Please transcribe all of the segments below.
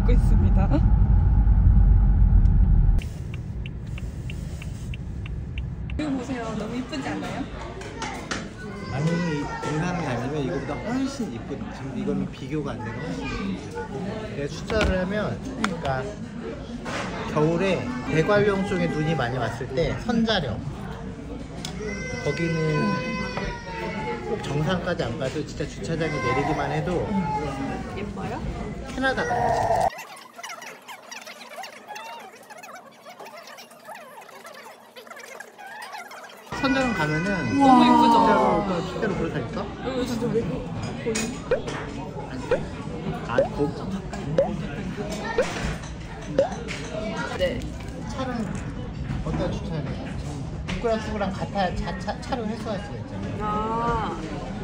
가고 있습니다. 이거 보세요. 너무 이쁘지 않아요? 아니, 등산을 가면 이거보다 훨씬 이쁜. 지금 이거는 비교가 안 되는 훨씬 이쁘죠. 내가 추천을 하면, 그러니까 겨울에 대관령 쪽에 눈이 많이 왔을 때 선자령, 거기는 꼭 정상까지 안 가도 진짜 주차장에 내리기만 해도 예뻐요? 캐나다 같아. 선자령 가면은 너무 예쁘죠? 실제로 그렇다니까? 진짜 왜 아, 네. 차는 어디다 주차해요? 누구랑 누구랑 같아 차로 회수할 수가 있잖아요. 아.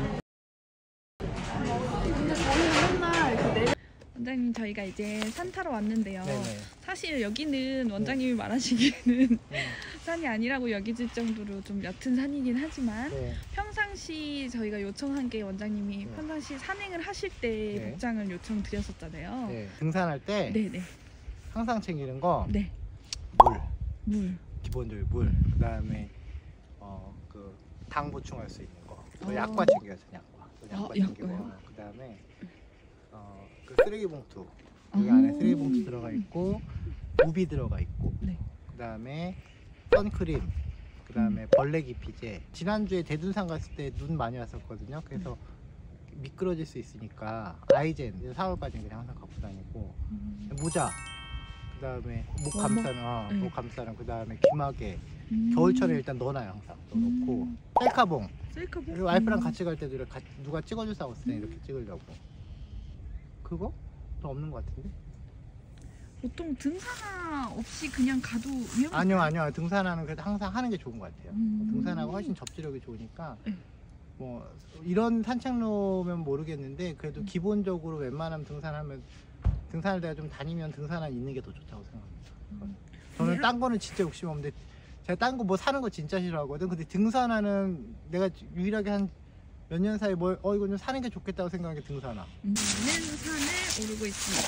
근데 저희는 맨날 그 내려. 원장님, 저희가 이제 산 타러 왔는데요. 네네. 사실 여기는 원장님이 말하시기에는 산이 아니라고 여겨질 정도로 좀 옅은 산이긴 하지만 네. 평상시 저희가 요청한 게 원장님이 네. 평상시 산행을 하실 때 네. 복장을 요청드렸었잖아요. 네. 등산할 때 네네. 항상 챙기는 거 네. 물. 기본적으로 물. 그다음에 그 당 보충할 수 있는 거. 또 약과 챙겨야죠. 약과 챙기고. 약과요? 그다음에 그 쓰레기 봉투. 여기 안에 쓰레기 봉투 들어가 있고 우비 들어가 있고. 네. 그다음에 선크림. 그다음에 벌레 기피제. 지난주에 대둔산 갔을 때 눈 많이 왔었거든요. 그래서 미끄러질 수 있으니까 아이젠 4월까지는 그냥 항상 갖고 다니고 모자. 그다음에 목 감싸는 목 감싸는 그다음에 귀마개. 겨울철에 일단 넣어놔요. 항상 넣어놓고 셀카봉. 그리고 와이프랑 같이 갈 때도 이렇게 누가 찍어줄 사고 있을 때 이렇게 찍으려고. 그거? 또 없는 것 같은데? 보통 등산화 없이 그냥 가도 위험해요? 아니요. 등산하는 그래도 항상 하는 게 좋은 것 같아요. 등산하고 훨씬 접지력이 좋으니까 뭐 이런 산책로면 모르겠는데 그래도 기본적으로 웬만하면 등산을 내가 좀 다니면 등산화 있는 게 더 좋다고 생각합니다. 저는 딴 거는 진짜 욕심 없는데 제가 딴 거 뭐 사는 거 진짜 싫어하거든. 근데 등산화는 내가 유일하게 한 몇 년 사이에 이거 좀 사는 게 좋겠다고 생각한 게 등산화. 오늘은 산을 오르고 있습니다.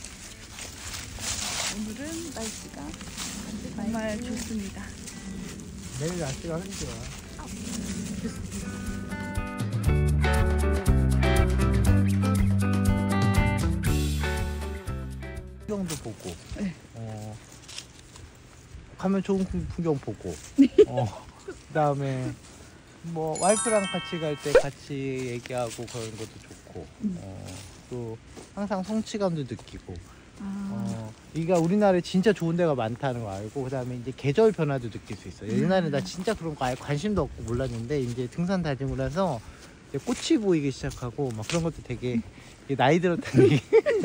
오늘은 날씨가 정말 좋습니다. 내일 날씨가 흐리지 마. 풍경도 보고, 네. 가면 좋은 풍경 보고, 그다음에 뭐 와이프랑 같이 갈 때 같이 얘기하고 그런 것도 좋고, 또 항상 성취감도 느끼고. 이가 우리나라에 진짜 좋은 데가 많다는 거 알고 그다음에 이제 계절 변화도 느낄 수 있어요. 옛날에 나 진짜 그런 거 아예 관심도 없고 몰랐는데 이제 등산 다니고 나서 이제 꽃이 보이기 시작하고 막 그런 것도 되게 나이 들었다는 얘기.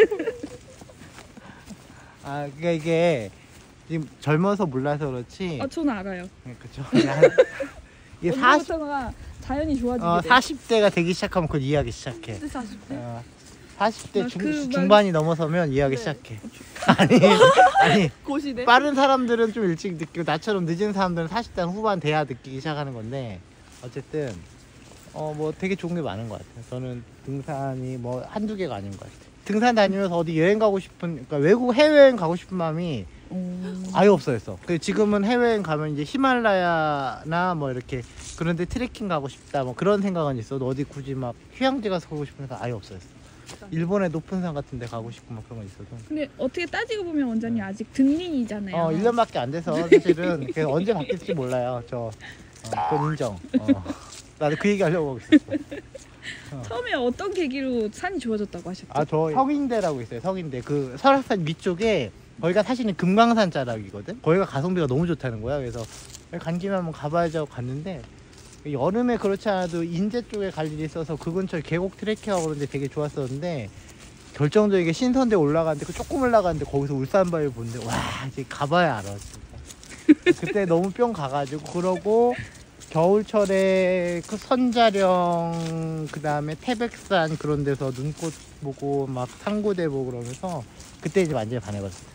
그러니까 이게 지금 젊어서 몰라서 그렇지. 저는 알아요. 그렇죠. 이게 40대가 자연이 좋아지게 돼. 40대가 되기 시작하면 그걸 이해하기 시작해. 40대? 40대 중반이 넘어서면 이해하기 시작해. 아니 고시대? 빠른 사람들은 좀 일찍 느끼고 나처럼 늦은 사람들은 40대 후반 돼야 느끼기 시작하는 건데 어쨌든 뭐 되게 좋은 게 많은 것 같아요. 저는 등산이 뭐 한두 개가 아닌 것 같아요. 등산 다니면서 어디 여행 가고 싶은, 그러니까 외국 해외여행 가고 싶은 마음이 아예 없어졌어. 지금은 해외여행 가면 이제 히말라야나 뭐 이렇게 그런데 트레킹 가고 싶다 뭐 그런 생각은 있어도 어디 굳이 막 휴양지 가서 가고 싶은 생각 아예 없어졌어. 일본의 높은 산 같은 데 가고 싶고 막 그런 거 있어도. 근데 어떻게 따지고 보면 원장님 아직 등린이잖아요. 1년밖에 안 돼서 사실은 언제 바뀔지 몰라요. 그건 인정. 나도 그 얘기 하려고 하고 있었어. 처음에 어떤 계기로 산이 좋아졌다고 하셨죠? 저 성인대라고 있어요. 성인대. 그 설악산 위쪽에 거기가 사실은 금강산 자락이거든. 거기가 가성비가 너무 좋다는 거야. 그래서 간 김에 한번 가봐야지 하고 갔는데 여름에 그렇지 않아도 인제 쪽에 갈 일이 있어서 그 근처에 계곡 트레킹하고 그런데 되게 좋았었는데 결정적이게 신선대 올라갔는데 조금 올라갔는데 거기서 울산바위를 보는데 와 이제 가봐야 알아 진짜. 그때 너무 뿅 가가지고 그러고 겨울철에 그 선자령 그 다음에 태백산 그런 데서 눈꽃 보고 막 상고대 보고 그러면서 그때 이제 완전히 반해버렸어요.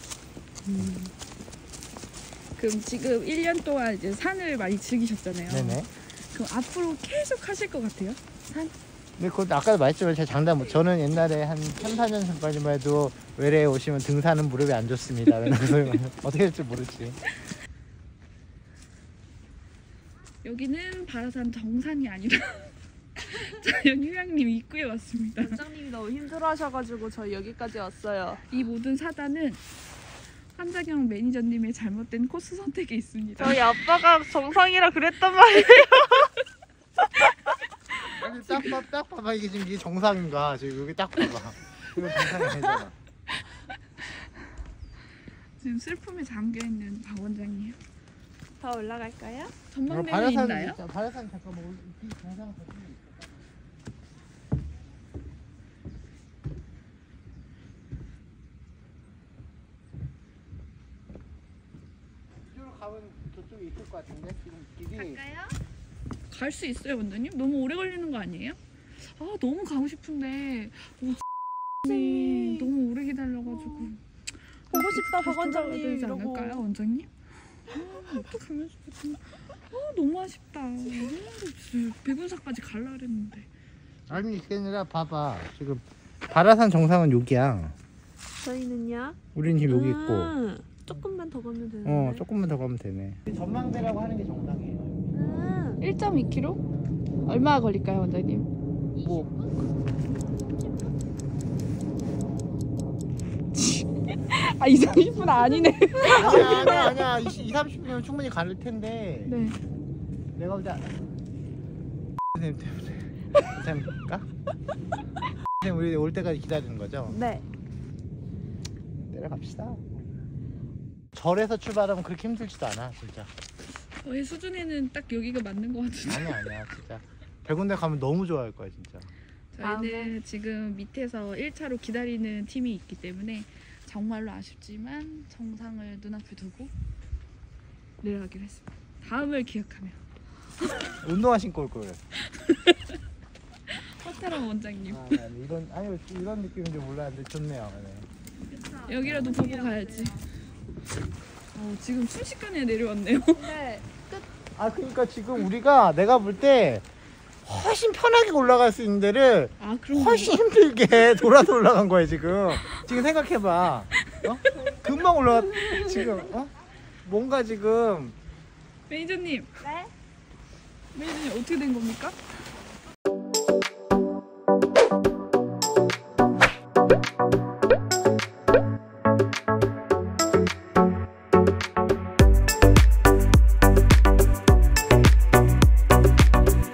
그럼 지금 1년 동안 이제 산을 많이 즐기셨잖아요. 네네. 그럼 앞으로 계속 하실 것 같아요? 산? 근데 그것도 아까도 말했지만 제가 장담 못. 저는 옛날에 한 3, 4년 전까지만 해도 외래에 오시면 등산은 무릎에 안 좋습니다. 어떻게 될지 모르지. 여기는 바라산 정상이 아니라 자연휴양림 입구에 왔습니다. 원장님이 너무 힘들어하셔가지고 저희 여기까지 왔어요. 이 모든 사단은 한자경 매니저님의 잘못된 코스 선택에 있습니다. 저희 아빠가 정상이라 그랬단 말이에요. 아니 딱 봐봐 이게 지금 이게 정상인가? 지금 여기 딱 봐봐. 이거 정상이 아니잖아. 지금 슬픔에 잠겨있는 박 원장님. 더 올라갈까요? 전망대는 있나요? 바라산 잠깐만 이 정상 저쪽에 있어. 이쪽으로 가면 저쪽에 있을 것 같은데 지금 길이. 갈까요? 갈 수 있어요, 원장님? 너무 오래 걸리는 거 아니에요? 아, 너무 가고 싶은데 네, 너무 오래 기다려가지고 보고 싶다 박 다시 돌아가야 원장님 되지 이러고. 않을까요, 원장님? 어떡하면 좋겠지? 너무 아쉽다. 백운사까지 갈라 그랬는데. 아니 그게 아니라 봐봐 지금 바라산 정상은 여기야. 저희는요? 우린 지금 여기 있고. 조금만 더 가면 되는데. 조금만 더 가면 되네. 전망대라고 하는 게 정상이에요. 1.2km? 얼마 걸릴까요, 원장님? 뭐 아, 2, 30분 아니네. 아니야 20, 30분이면 충분히 갈 텐데. 네. 내가 보자. 선생님 때문에. 괜찮을까? 선생님 우리 올 때까지 기다리는 거죠? 네. 내려갑시다. 절에서 출발하면 그렇게 힘들지도 않아 진짜. 저의 수준에는 딱 여기가 맞는 것 같은데. 아니야 진짜. 백운대 가면 너무 좋아할 거야 진짜. 저희는 지금 밑에서 1차로 기다리는 팀이 있기 때문에 정말로 아쉽지만 정상을 눈앞에 두고 내려가기로 했습니다. 다음을 기억하며. 운동화 신고 올 거예요. 허탈한 원장님. 이런 느낌인 줄 몰랐는데 좋네요. 네. 여기라도 보고 가야지. 지금 순식간에 내려왔네요. 네. 그러니까 지금 우리가 내가 볼 때 훨씬 편하게 올라갈 수 있는 데를 그럼 훨씬 힘들게 돌아서 올라간 거야 지금. 지금 생각해봐. 금방 올라가. 지금 뭔가 지금. 매니저님. 네? 매니저님 어떻게 된 겁니까?